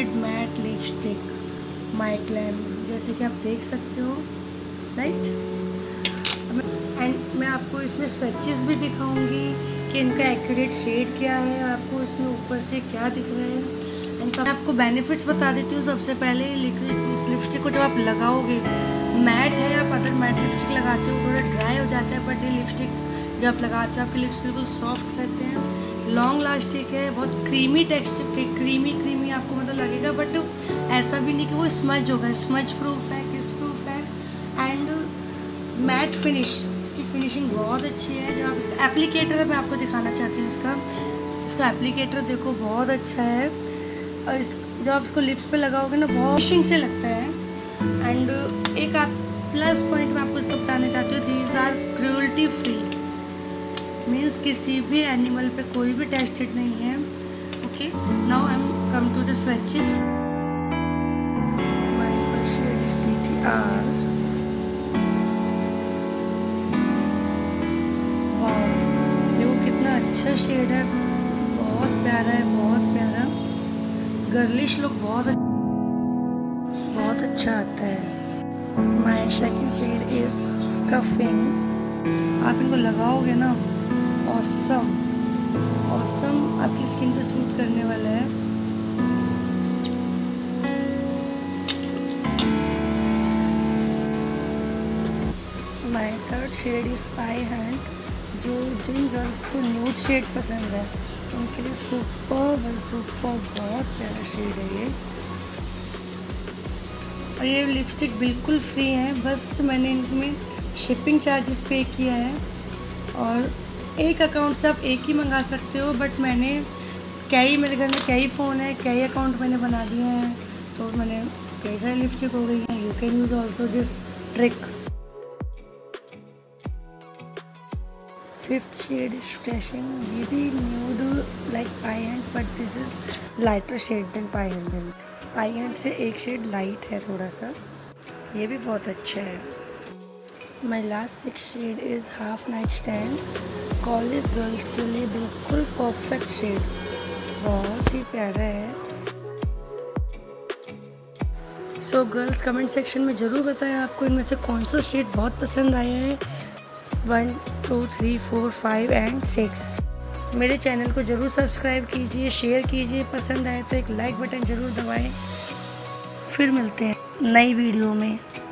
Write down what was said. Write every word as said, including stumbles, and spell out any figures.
Shade matte lipstick MyGlamm, जैसे कि आप देख सकते हो, राइट। एंड मैं आपको इसमें स्विचेस भी दिखाऊंगी कि इनका एक्यूरेट शेड क्या है और आपको इसमें ऊपर से क्या दिख रहा है। एंड सब आपको बेनिफिट्स बता देती हूँ। सबसे पहले लिक्विड इस लिपस्टिक को जब आप लगाओगे, मैट है, आप अगर मैट लिपस्टिक लगाते हो थोड़ा ड्राई हो जाता है, बट ये लिपस्टिक जब आप लगाते हो आपके लिप्स बिल्कुल सॉफ्ट रहते हैं, लॉन्ग लास्टिक है, बहुत क्रीमी टेक्सचर के, क्रीमी क्रीमी आपको मतलब लगेगा, बट ऐसा भी नहीं कि वो स्मज होगा। स्मज प्रूफ है, किस प्रूफ है, एंड मैट फिनिश, इसकी फिनिशिंग बहुत अच्छी है। जब आप इसका एप्लीकेटर मैं आपको दिखाना चाहती हूँ, इसका इसका एप्लीकेटर देखो बहुत अच्छा है, और इस जब आप इसको लिप्स पे लगाओगे ना बहुत फिनिशिंग से लगता है। एंड एक आप प्लस पॉइंट मैं आपको इसका बताना चाहती हूँ, these are cruelty free, means किसी भी एनिमल पे कोई भी टेस्टेड नहीं है। Okay, now I am come to the swatches. My first shade is T T R. Wow, देखो कितना अच्छा शेड है, बहुत प्यारा है, बहुत प्यारा, गर्लिश लुक बहुत बहुत अच्छा आता है। My second shade is cuffing. आप इनको लगाओगे ना, ऑसम ऑसम आपकी स्किन पे सूट करने वाला है। My third shade is spy hand. जो जिन गर्ल्स को न्यूड शेड पसंद है उनके लिए सुपर सुपर बहुत प्यारा शेड है ये। और ये लिपस्टिक बिल्कुल फ्री है, बस मैंने इनमें शिपिंग चार्जेस पे किया है, और एक अकाउंट से आप एक ही मंगा सकते हो, बट मैंने कई, मेरे घर में कई फ़ोन है, कई अकाउंट मैंने बना दिए हैं, तो मैंने कई सारी लिपस्टिक हो गई हैं। You can use also this trick. Fifth shade is freshing. ये भी nude like pie hand, but this is lighter shade than pie hand. Pie hand से एक शेड लाइट है थोड़ा सा, ये भी बहुत अच्छा है। My last six shade is half night stand. College girls के लिए बिल्कुल परफेक्ट शेड, बहुत ही प्यारा है। सो गर्ल्स कमेंट सेक्शन में ज़रूर बताएं आपको इनमें से कौन सा शेड बहुत पसंद आया है। One two three four five and six. मेरे चैनल को ज़रूर सब्सक्राइब कीजिए, शेयर कीजिए, पसंद आए तो एक लाइक बटन ज़रूर दबाएं। फिर मिलते हैं नई वीडियो में।